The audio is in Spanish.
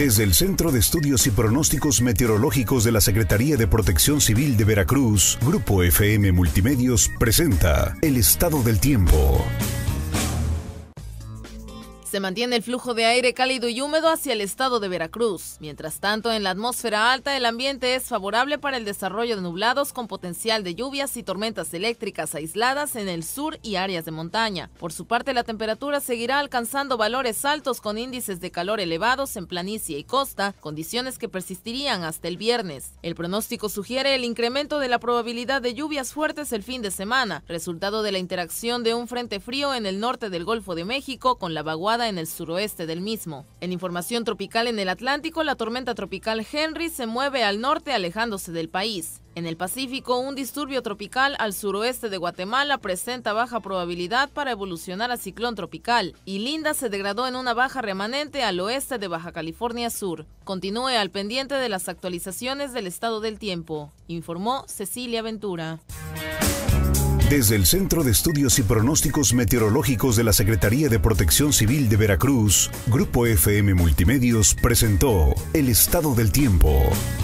Desde el Centro de Estudios y Pronósticos Meteorológicos de la Secretaría de Protección Civil de Veracruz, Grupo FM Multimedios presenta el estado del tiempo. Se mantiene el flujo de aire cálido y húmedo hacia el estado de Veracruz. Mientras tanto, en la atmósfera alta, el ambiente es favorable para el desarrollo de nublados con potencial de lluvias y tormentas eléctricas aisladas en el sur y áreas de montaña. Por su parte, la temperatura seguirá alcanzando valores altos con índices de calor elevados en planicie y costa, condiciones que persistirían hasta el viernes. El pronóstico sugiere el incremento de la probabilidad de lluvias fuertes el fin de semana, resultado de la interacción de un frente frío en el norte del Golfo de México con la vaguada en el suroeste del mismo. En información tropical en el Atlántico, la tormenta tropical Henry se mueve al norte alejándose del país. En el Pacífico, un disturbio tropical al suroeste de Guatemala presenta baja probabilidad para evolucionar a ciclón tropical, y Linda se degradó en una baja remanente al oeste de Baja California Sur. Continúe al pendiente de las actualizaciones del estado del tiempo, informó Cecilia Ventura. Desde el Centro de Estudios y Pronósticos Meteorológicos de la Secretaría de Protección Civil de Veracruz, Grupo FM Multimedios presentó el estado del tiempo.